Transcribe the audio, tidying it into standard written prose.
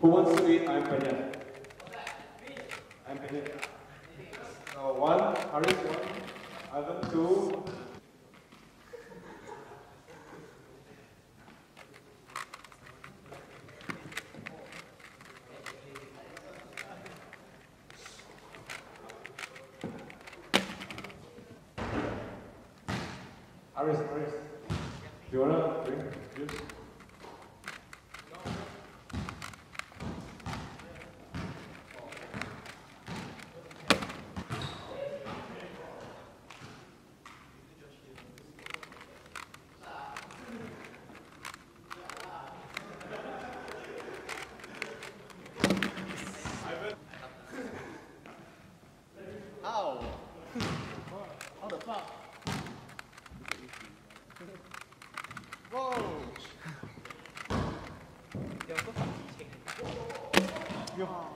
Who wants to eat ayam penyet? Ayam penyet. One, Haris, one, Ivan, two. Haris, do you wanna drink juice? Ow! How the fuck? Whoa! 有个反击情。